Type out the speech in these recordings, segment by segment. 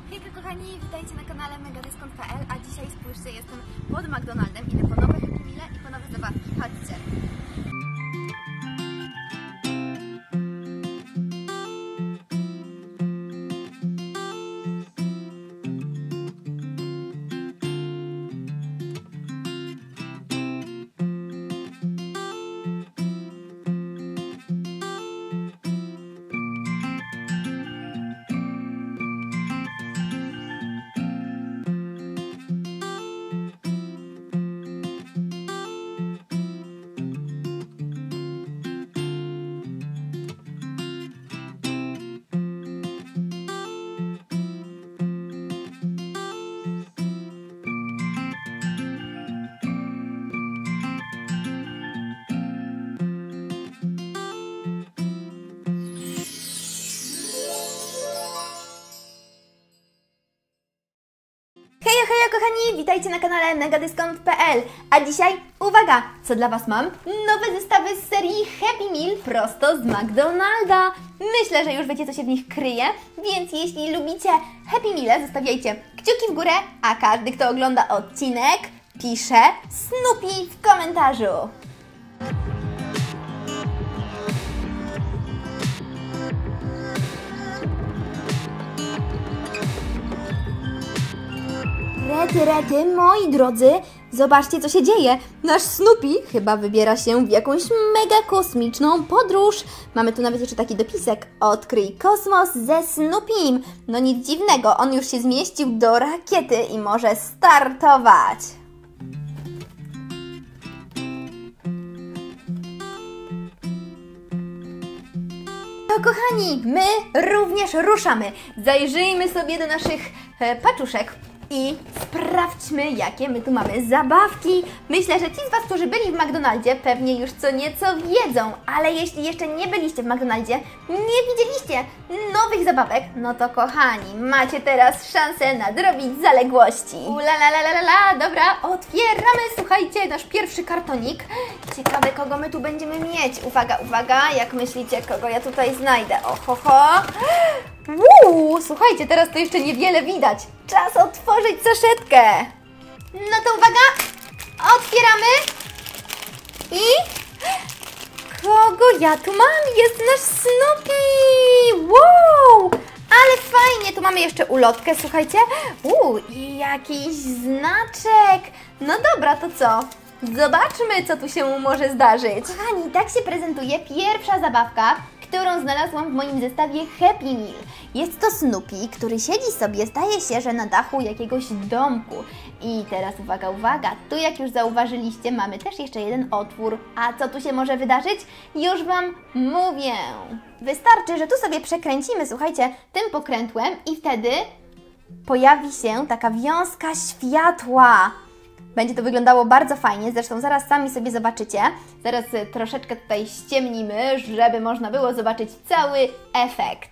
Hejka kochani, witajcie na kanale megadyskont.pl, a dzisiaj spójrzcie, jestem pod McDonaldem, idę po nowe Happy Meale i po nowe zabawki. Chodźcie! Hejo kochani, witajcie na kanale megadyskont.pl. A dzisiaj, uwaga, co dla Was mam? Nowe zestawy z serii Happy Meal prosto z McDonalda. Myślę, że już wiecie, co się w nich kryje, więc jeśli lubicie Happy Meal, zostawiajcie kciuki w górę, a każdy, kto ogląda odcinek, pisze Snoopy w komentarzu. Rety, moi drodzy, zobaczcie, co się dzieje. Nasz Snoopy chyba wybiera się w jakąś mega kosmiczną podróż. Mamy tu nawet jeszcze taki dopisek. Odkryj kosmos ze Snoopym. No nic dziwnego, on już się zmieścił do rakiety i może startować. To kochani, my również ruszamy. Zajrzyjmy sobie do naszych paczuszek i sprawdźmy, jakie my tu mamy zabawki. Myślę, że ci z Was, którzy byli w McDonaldzie, pewnie już co nieco wiedzą, ale jeśli jeszcze nie byliście w McDonaldzie, nie widzieliście nowych zabawek, no to kochani, macie teraz szansę nadrobić zaległości. Dobra, otwieramy, słuchajcie, nasz pierwszy kartonik. Ciekawe, kogo my tu będziemy mieć. Uwaga, jak myślicie, kogo ja tutaj znajdę? Ohoho! Słuchajcie, teraz to jeszcze niewiele widać. Czas otworzyć saszetkę. No to uwaga, otwieramy. I kogo ja tu mam? Jest nasz Snoopy. Wow, ale fajnie. Tu mamy jeszcze ulotkę, słuchajcie. I jakiś znaczek. No dobra, to co? Zobaczmy, co tu się może zdarzyć. Kochani, tak się prezentuje pierwsza zabawka, którą znalazłam w moim zestawie Happy Meal. Jest to Snoopy, który siedzi sobie, zdaje się, że na dachu jakiegoś domku. I teraz uwaga, tu jak już zauważyliście, mamy też jeszcze jeden otwór. A co tu się może wydarzyć? Już Wam mówię. Wystarczy, że tu sobie przekręcimy, słuchajcie, tym pokrętłem i wtedy pojawi się taka wiązka światła. Będzie to wyglądało bardzo fajnie, zresztą zaraz sami sobie zobaczycie. Zaraz troszeczkę tutaj ściemnimy, żeby można było zobaczyć cały efekt.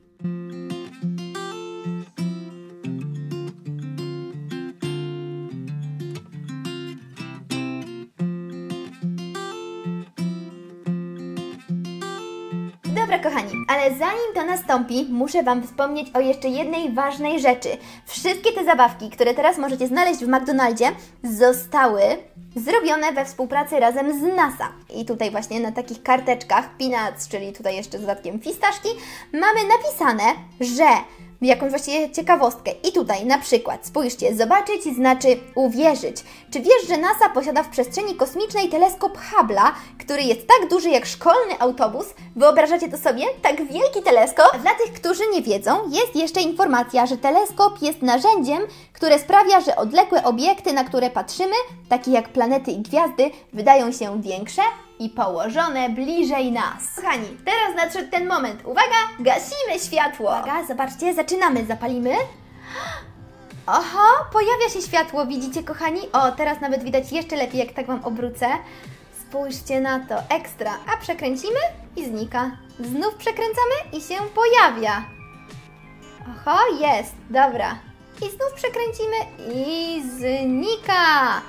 Dobra kochani, ale zanim to nastąpi, muszę Wam wspomnieć o jeszcze jednej ważnej rzeczy. Wszystkie te zabawki, które teraz możecie znaleźć w McDonaldzie, zostały zrobione we współpracy razem z NASA. I tutaj właśnie na takich karteczkach Peanuts, czyli tutaj jeszcze z dodatkiem fistaszki, mamy napisane, że jakąś właściwie ciekawostkę. I tutaj na przykład, spójrzcie, zobaczyć znaczy uwierzyć. Czy wiesz, że NASA posiada w przestrzeni kosmicznej teleskop Hubble'a, który jest tak duży jak szkolny autobus? Wyobrażacie to sobie? Tak wielki teleskop? A dla tych, którzy nie wiedzą, jest jeszcze informacja, że teleskop jest narzędziem, które sprawia, że odległe obiekty, na które patrzymy, takie jak planety i gwiazdy, wydają się większe i położone bliżej nas. Kochani, teraz nadszedł ten moment. Uwaga, gasimy światło. Uwaga, zobaczcie, zaczynamy, zapalimy. Oho, pojawia się światło, widzicie kochani? O, teraz nawet widać jeszcze lepiej, jak tak Wam obrócę. Spójrzcie na to, ekstra. A przekręcimy i znika. Znów przekręcamy i się pojawia. Oho, jest, dobra. I znów przekręcimy i znika.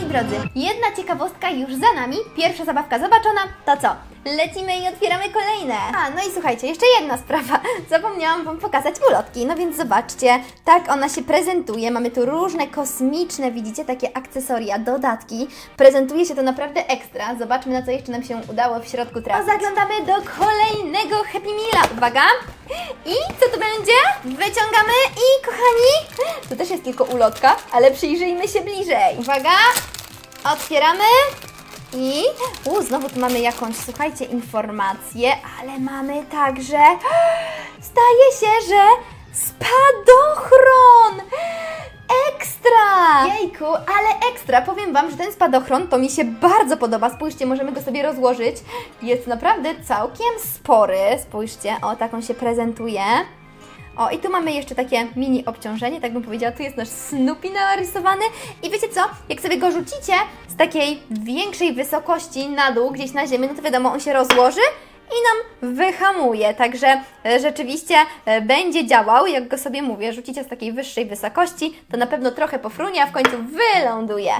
moi drodzy, jedna ciekawostka już za nami, pierwsza zabawka zobaczona, to co? Lecimy i otwieramy kolejne. No i słuchajcie, jeszcze jedna sprawa. Zapomniałam Wam pokazać ulotki, no więc zobaczcie, tak ona się prezentuje. Mamy tu różne kosmiczne, widzicie, takie akcesoria, dodatki. Prezentuje się to naprawdę ekstra. Zobaczmy, na co jeszcze nam się udało w środku trafić. Zaglądamy do kolejnego Happy Meala. Uwaga! I co to będzie? Wyciągamy i kochani, tu też jest tylko ulotka, ale przyjrzyjmy się bliżej. Uwaga! Otwieramy. I znowu tu mamy jakąś, słuchajcie, informację, ale mamy także, zdaje się, że spadochron! Ekstra! Jejku, ale ekstra! Powiem Wam, że ten spadochron to mi się bardzo podoba. Spójrzcie, możemy go sobie rozłożyć. Jest naprawdę całkiem spory. Spójrzcie, o, tak on się prezentuje. O, i tu mamy jeszcze takie mini obciążenie, tak bym powiedziała, tu jest nasz Snoopy narysowany i wiecie co, jak sobie go rzucicie z takiej większej wysokości na dół, gdzieś na ziemię, no to wiadomo, on się rozłoży i nam wyhamuje, także rzeczywiście będzie działał, jak go sobie mówię, rzucicie z takiej wyższej wysokości, to na pewno trochę pofrunie, a w końcu wyląduje.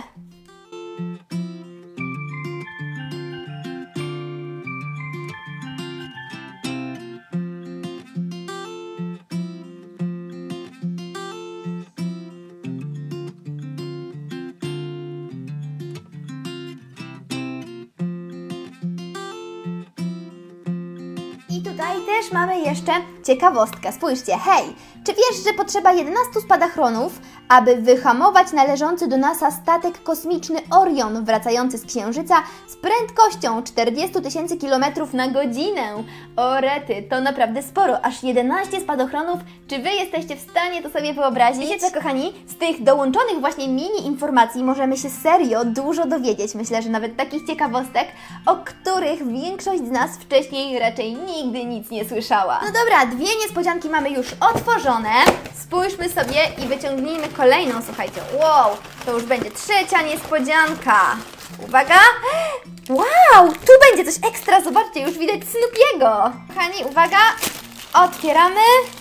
I tutaj też mamy jeszcze ciekawostkę. Spójrzcie, hej! Czy wiesz, że potrzeba 11 spadochronów, aby wyhamować należący do NASA statek kosmiczny Orion wracający z Księżyca z prędkością 40 000 km na godzinę? O rety, to naprawdę sporo, aż 11 spadochronów. Czy Wy jesteście w stanie to sobie wyobrazić? Wiecie co, kochani? Z tych dołączonych właśnie mini informacji możemy się serio dużo dowiedzieć. Myślę, że nawet takich ciekawostek, o których większość z nas wcześniej raczej nigdy nic nie słyszała. No dobra, dwie niespodzianki mamy już otworzone. Spójrzmy sobie i wyciągnijmy kolejną, słuchajcie. Wow, to już będzie trzecia niespodzianka. Uwaga! Wow, tu będzie coś ekstra, zobaczcie, już widać Snoopiego. Kochani, uwaga, otwieramy.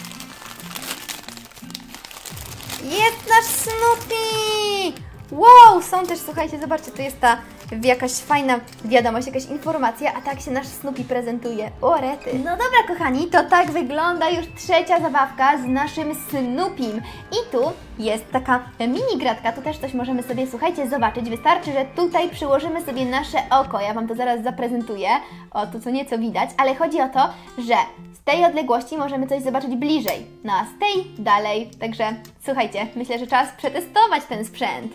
Jest nasz Snoopy! Wow, są też, słuchajcie, zobaczcie, tu jest ta jakaś fajna wiadomość, jakaś informacja, a tak się nasz Snoopy prezentuje. O rety! No dobra, kochani, to tak wygląda już trzecia zabawka z naszym Snoopym. I tu jest taka mini gratka, tu też coś możemy sobie, słuchajcie, zobaczyć. Wystarczy, że tutaj przyłożymy sobie nasze oko. Ja Wam to zaraz zaprezentuję. O, tu co nieco widać, ale chodzi o to, że z tej odległości możemy coś zobaczyć bliżej, no a z tej dalej. Także słuchajcie, myślę, że czas przetestować ten sprzęt.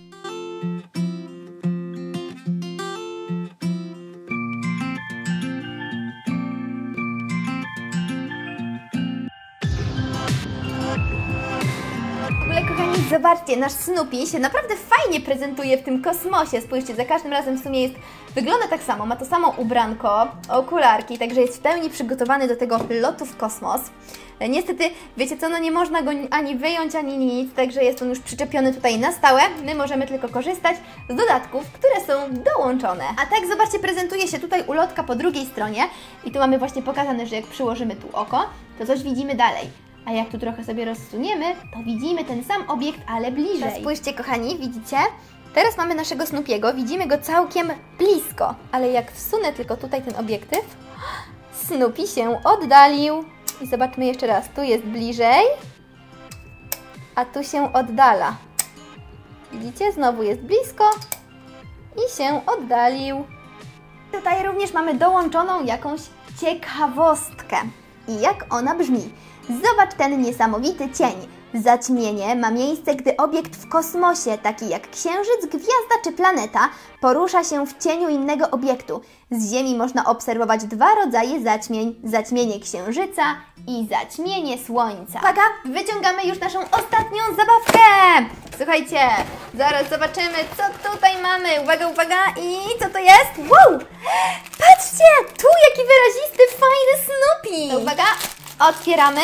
Kochani, zobaczcie, nasz Snoopy się naprawdę fajnie prezentuje w tym kosmosie. Spójrzcie, za każdym razem w sumie wygląda tak samo, ma to samo ubranko, okularki, także jest w pełni przygotowany do tego lotu w kosmos. Niestety, wiecie co, no nie można go ani wyjąć, ani nic, także jest on już przyczepiony tutaj na stałe. My możemy tylko korzystać z dodatków, które są dołączone. A tak, zobaczcie, prezentuje się tutaj ulotka po drugiej stronie i tu mamy właśnie pokazane, że jak przyłożymy tu oko, to coś widzimy dalej. A jak tu trochę sobie rozsuniemy, to widzimy ten sam obiekt, ale bliżej. Teraz spójrzcie, kochani, widzicie? Teraz mamy naszego Snoopiego, widzimy go całkiem blisko, ale jak wsunę tylko tutaj ten obiektyw, Snoopy się oddalił. I zobaczmy jeszcze raz, tu jest bliżej, a tu się oddala. Widzicie? Znowu jest blisko i się oddalił. Tutaj również mamy dołączoną jakąś ciekawostkę. I jak ona brzmi? Zobacz ten niesamowity cień. Zaćmienie ma miejsce, gdy obiekt w kosmosie, taki jak Księżyc, gwiazda czy planeta, porusza się w cieniu innego obiektu. Z Ziemi można obserwować dwa rodzaje zaćmień. Zaćmienie Księżyca i zaćmienie Słońca. Uwaga, wyciągamy już naszą ostatnią zabawkę. Słuchajcie, zaraz zobaczymy, co tutaj mamy. Uwaga, uwaga, i co to jest? Wow! Patrzcie, tu jaki wyrazisty, fajny Snoopy. To uwaga, otwieramy.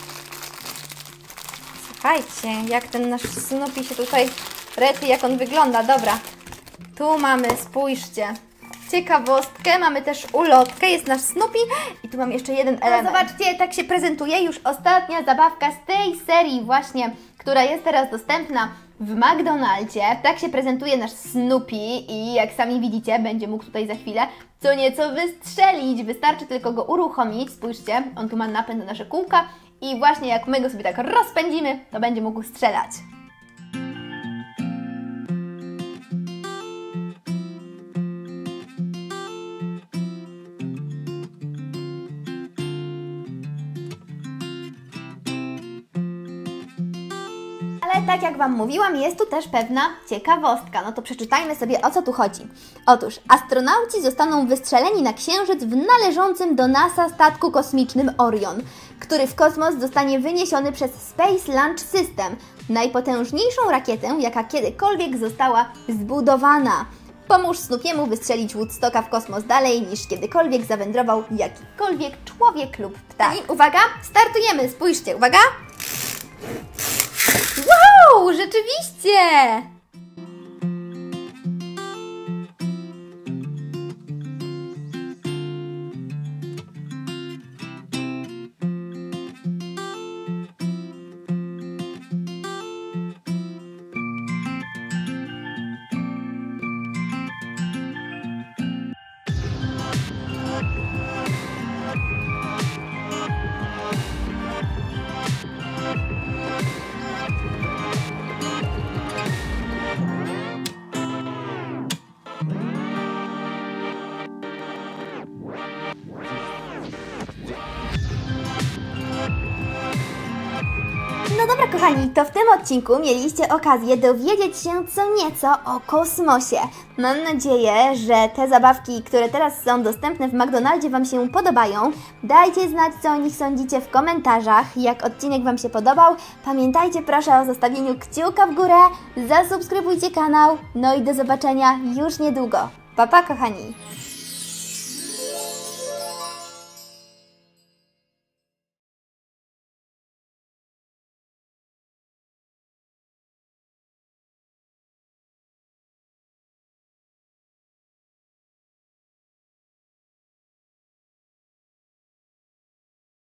Słuchajcie, jak ten nasz Snoopy się tutaj rety, jak on wygląda. Dobra, tu mamy, spójrzcie, ciekawostkę, mamy też ulotkę, jest nasz Snoopy i tu mam jeszcze jeden element. No, zobaczcie, tak się prezentuje już ostatnia zabawka z tej serii właśnie, która jest teraz dostępna w McDonaldzie. Tak się prezentuje nasz Snoopy i jak sami widzicie, będzie mógł tutaj za chwilę co nieco wystrzelić. Wystarczy tylko go uruchomić. Spójrzcie, on tu ma napęd na nasze kółka i właśnie jak my go sobie tak rozpędzimy, to będzie mógł strzelać. Ale tak jak Wam mówiłam, jest tu też pewna ciekawostka. No to przeczytajmy sobie, o co tu chodzi. Otóż astronauci zostaną wystrzeleni na Księżyc w należącym do NASA statku kosmicznym Orion, który w kosmos zostanie wyniesiony przez Space Launch System, najpotężniejszą rakietę, jaka kiedykolwiek została zbudowana. Pomóż Snoopiemu wystrzelić Woodstocka w kosmos dalej, niż kiedykolwiek zawędrował jakikolwiek człowiek lub ptak. I uwaga, startujemy, spójrzcie, uwaga! Wow, rzeczywiście! No dobra kochani, to w tym odcinku mieliście okazję dowiedzieć się co nieco o kosmosie. Mam nadzieję, że te zabawki, które teraz są dostępne w McDonaldzie Wam się podobają. Dajcie znać, co o nich sądzicie w komentarzach, jak odcinek Wam się podobał. Pamiętajcie proszę o zostawieniu kciuka w górę, zasubskrybujcie kanał, no i do zobaczenia już niedługo. Pa pa kochani!